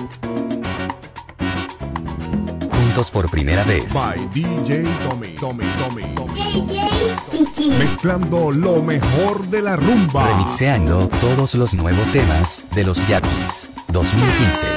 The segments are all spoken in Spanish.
Juntos por primera vez. By DJ Tommy. Mezclando lo mejor de la rumba. Remixeando todos los nuevos temas de los Yaquis 2015.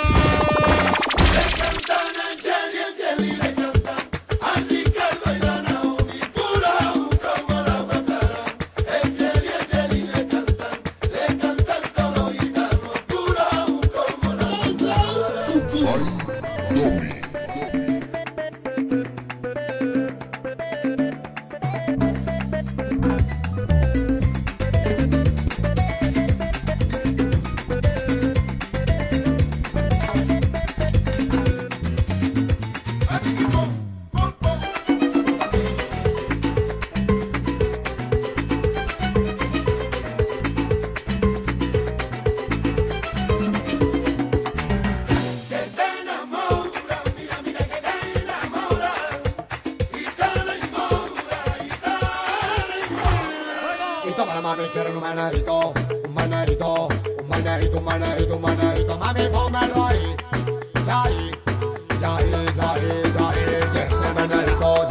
Mami, quiero un manadito, mami, póngalo ahí, ese manadito,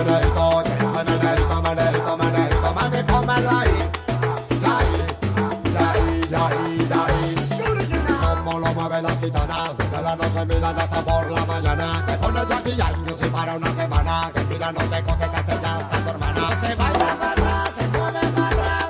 mami, póngalo ahí, como lo mueve la gitana, de la noche mirando hasta por la mañana, te pone ya pillaños y para una semana, que mira no te contestaste ya hasta tu hermana, se baila para atrás, se mueve para atrás.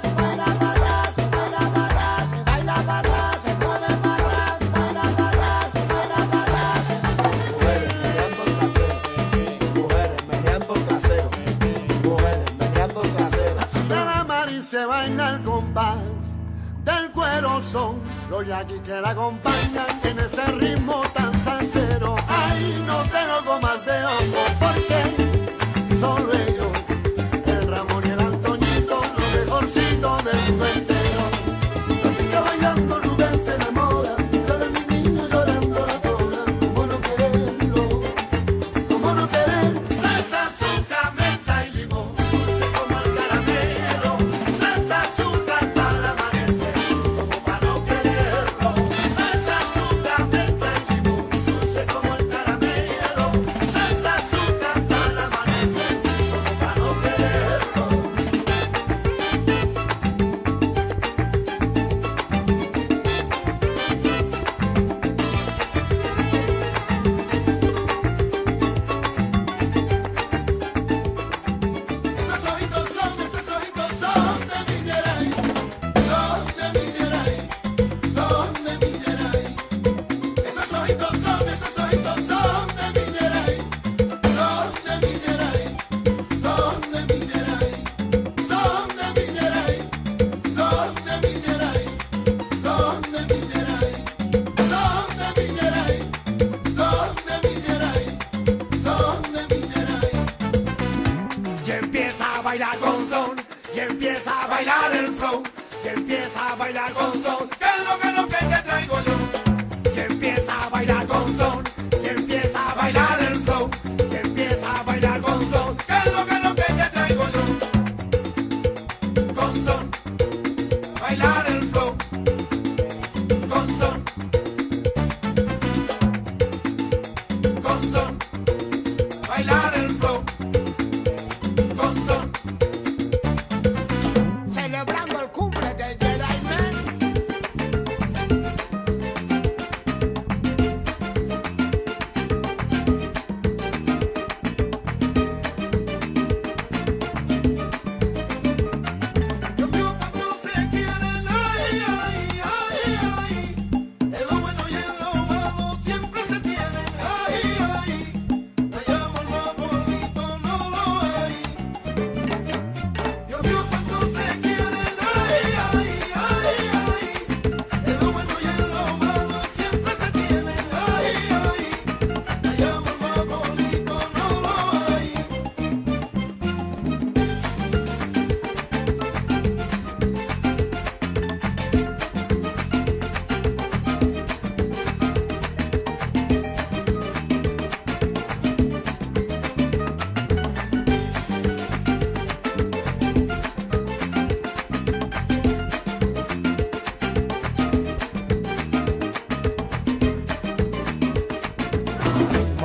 Se baila el compás del cuero, son los yaquis que la acompañan en este ritmo tan salsero. Ay, no tengo gomas de hongo porque solo ellos, el Ramón y el Antoñito, lo mejorcito del mundo entero. Así que bailando Rubén se enamora, sale mi niño llorando la cola. ¿Cómo no quererlo? ¿Cómo no querer? Salsa, azúcar, menta y limón, dulce como el caramelo. Salsa, azúcar para el amanecer, como para no quererlo. Salsa, azúcar, menta y limón, dulce como el caramelo. Salsa, azúcar para el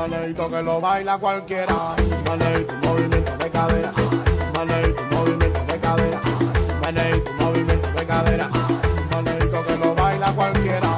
Maneito que lo baila cualquiera. Maneito, movimiento de cadera. Maneito, movimiento de cadera. Maneito, movimiento de cadera. Maneito que lo baila cualquiera.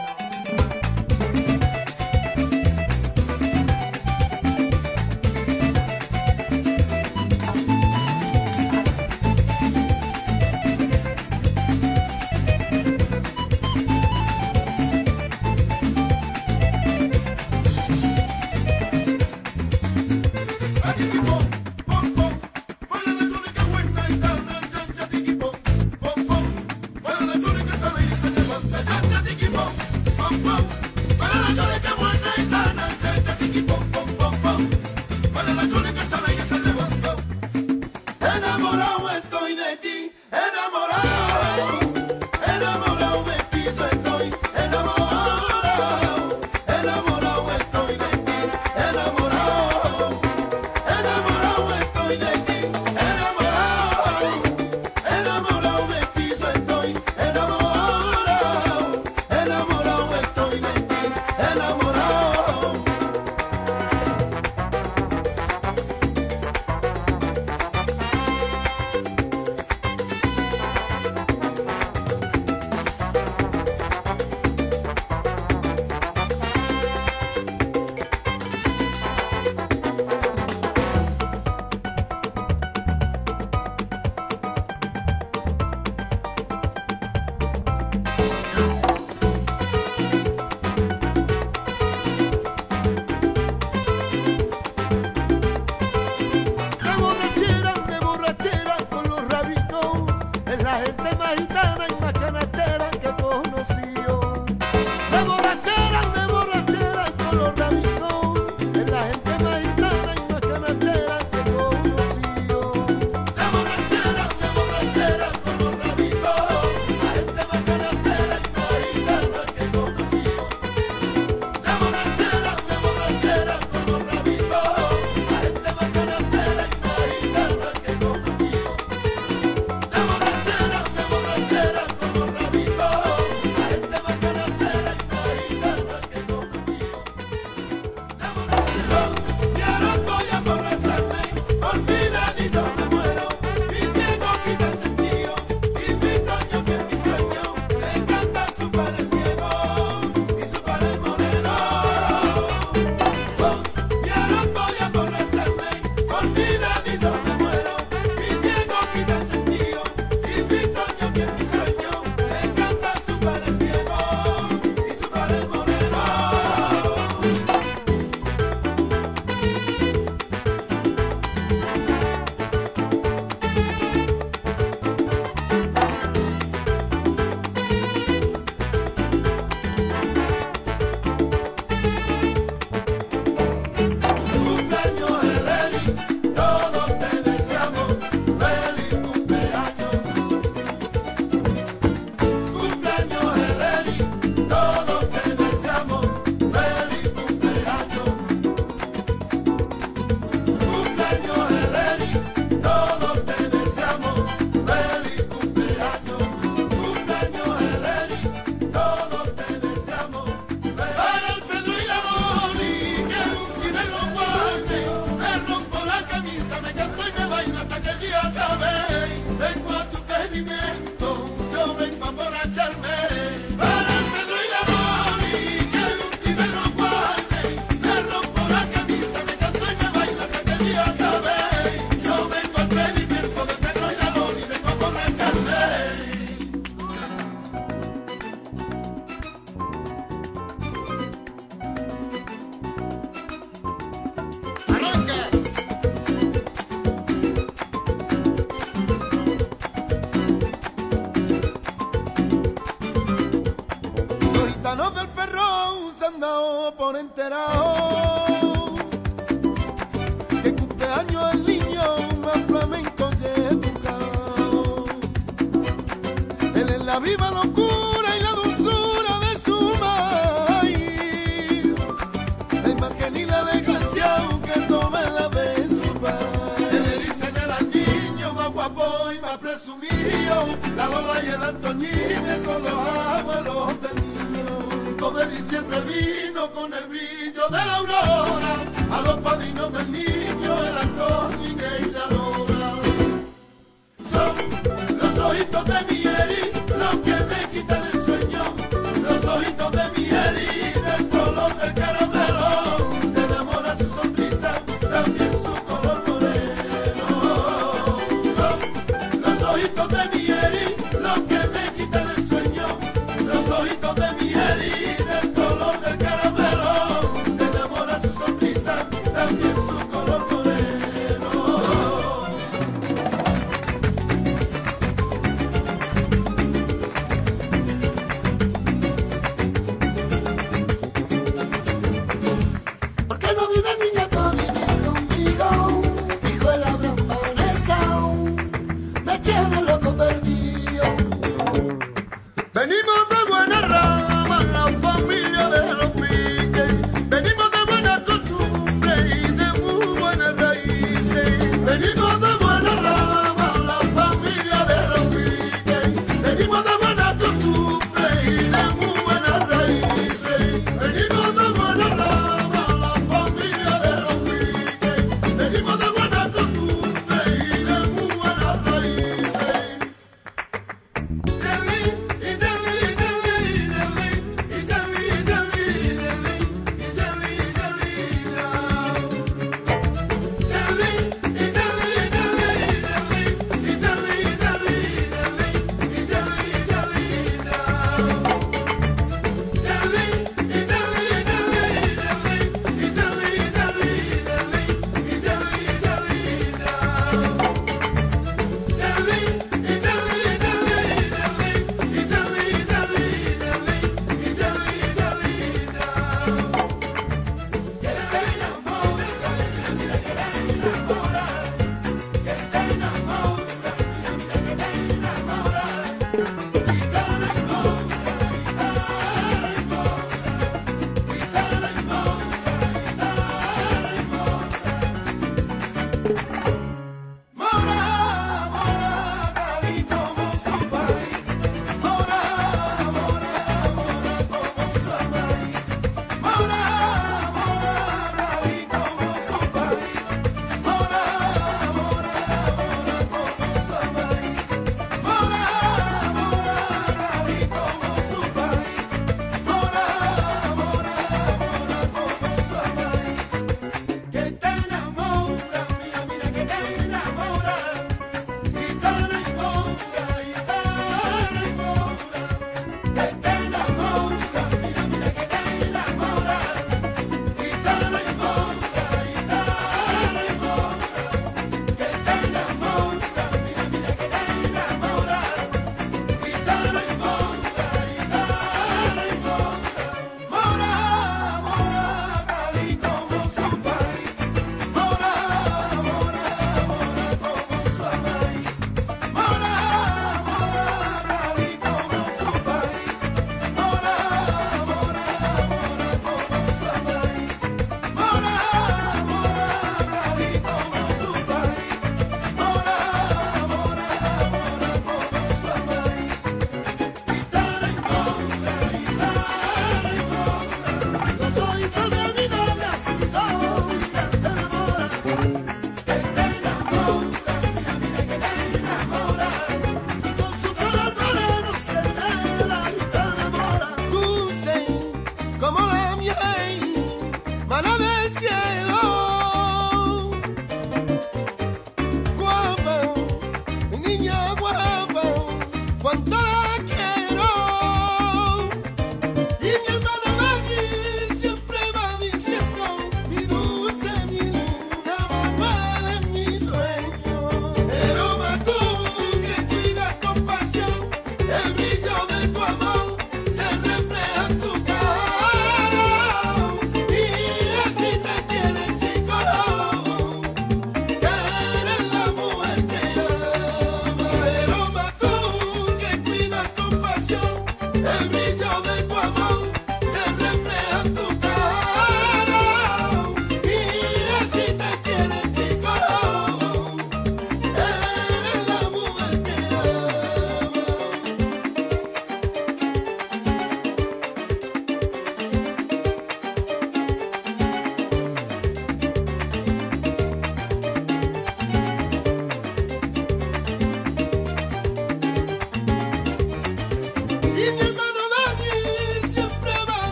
Enamorado estoy de ti, enamorado, enamorado metido estoy, enamorado, enamorado estoy de ti, enamorado, enamorado estoy de ti, enamorado, enamorado metido estoy, enamorado, enamorado estoy de ti, enamorado. De borrachera con los rabicos, es la gente más gitana y más canastera que he conocido. De borrachera con los rabicos, es la gente más gitana y más canastera que he conocido. De borrachera con los rabicos, la gente más canastera y más gitana que he conocido. De borrachera con los rabicos, la gente más canastera y más gitana que he conocido. De borrachera con los rabitos, la gente más canastera y más gitana que he conocido. De borrachera, y ahora voy a emborracharme, olvidadito me muero, mi Diego quita el sentido, y mi Toño que es mi sueño, le encanta su padre el Diego, y su padre el Moreno. Y ahora voy a emborracharme, olvidadito me muero, mi Diego quita el sentido, y mi Toño que es mi sueño, le encanta su padre el Diego, y su padre el Moreno. Cumpleaños Eleni, todos te deseamos feliz cumpleaños. Cumpleaños Eleni, todos te deseamos feliz cumpleaños. Cumpleaños Eleni, todos te deseamos feliz cumpleaños. Cumpleaños Eleni, todos te deseamos feliz. Para el Pedro y la Doni, que el último lo guarde, me rompo la camisa, me canto y me bailo hasta que el día acabe. Vengo a tu pedimento, yo vengo a emborracharme. Para el Pedro y la Doni, que el último lo guarde, me rompo la camisa, me canto y me bailo hasta que el día acabe. Yo vengo al pedimento del Pedro y la Doni, vengo a emborracharme. Los gitanos del Ferrón se han dado por enterado que cumpleaños el niño más flamenco y educado. Él es la viva locura y la dulzura de su maíz, la imagen y la elegancia que toma la de su padre. Él le dice que al niño más guapo y más presumido, la Lola y el Antoñín son los abuelos del niño. Todo de diciembre vino con el brillo de la aurora. a los padrinos del niño, el Antonio y la Lola. Son los ojitos de mi Eri los que me quitan